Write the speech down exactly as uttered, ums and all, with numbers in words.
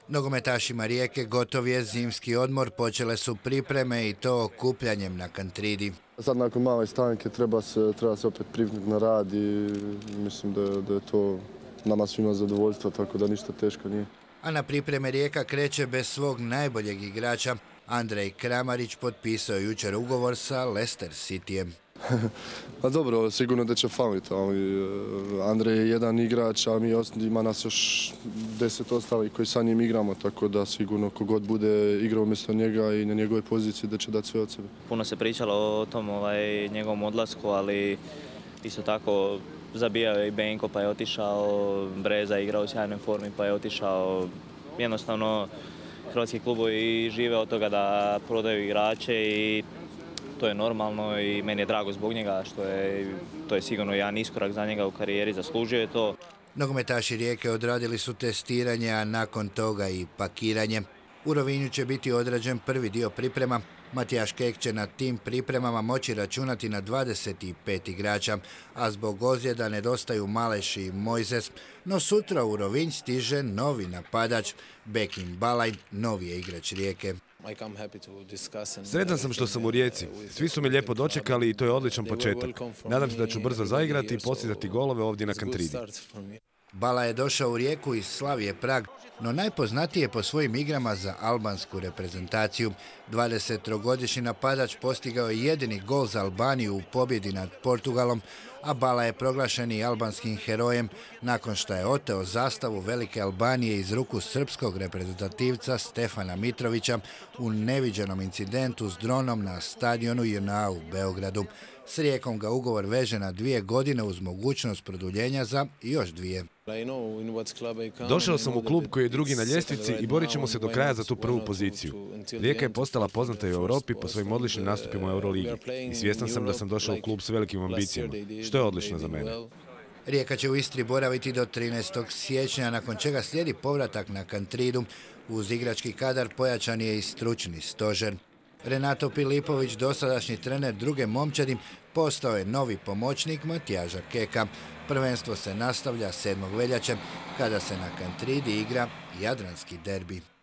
Nogometašima Rijeke gotov je zimski odmor, počele su pripreme i to okupljanjem na Kantridi. Sad nakon male stanke treba se, treba se opet priviknuti na rad i mislim da, da je to nama svima zadovoljstvo, tako da ništa teško nije. A na pripreme Rijeka kreće bez svog najboljeg igrača. Andrej Kramarić potpisao jučer ugovor sa Leicester Cityjem. Pa dobro, sigurno da će faliti, ali Andrej je jedan igrač, a mi ima nas još deset ostalih koji sa njim igramo, tako da sigurno kogod bude igrao umjesto njega i na njegovoj poziciji da će dati sve od sebe. Puno se pričalo o tom ovaj, njegovom odlasku, ali isto tako zabijao je i Benko pa je otišao, Breza je igrao u sjajnoj formi pa je otišao. Jednostavno hrvatski klubovi žive od toga da prodaju igrače i to je normalno i meni je drago zbog njega, što je, to je sigurno jedan iskorak za njega u karijeri, zaslužio je to. Nogometaši Rijeke odradili su testiranje, a nakon toga i pakiranje. U Rovinju će biti odrađen prvi dio priprema. Matijaš Kek će na tim pripremama moći računati na dvadeset pet igrača, a zbog ozljeda nedostaju Maleš i Mojzes. No sutra u Rovinj stiže novi napadač, Bekim Balaj, novi je igrač Rijeke. Sretan sam što sam u Rijeci. Svi su me lijepo dočekali i to je odličan početak. Nadam se da ću brzo zaigrati i postizati golove ovdje na Kantridi. Bala je došao u Rijeku iz Slavije Prag, no najpoznatiji je po svojim igrama za albansku reprezentaciju. dvadesettrogodišnji napadač postigao je jedini gol za Albaniju u pobjedi nad Portugalom, a Bala je proglašen i albanskim herojem nakon što je oteo zastavu Velike Albanije iz ruku srpskog reprezentativca Stefana Mitrovića u neviđenom incidentu s dronom na stadionu J N A u Beogradu. S Rijekom ga ugovor veže na dvije godine uz mogućnost produljenja za još dvije. Došao sam u klub koji je drugi na ljestvici i borit ćemo se do kraja za tu prvu poziciju. Rijeka je postala poznata i u Europi po svojim odličnim nastupima u Euroligi i svjestan sam da sam došao u klub s velikim ambicijama, što je odlično za mene. Rijeka će u Istri boraviti do trinaestog siječnja, nakon čega slijedi povratak na Kantridu. Uz igrački kadar pojačan je i stručni stožer. Renato Pilipović, dosadašnji trener druge momčadi, postao je novi pomoćnik Matijaža Keka. Prvenstvo se nastavlja sedmog veljače kada se na Kantridi igra jadranski derbi.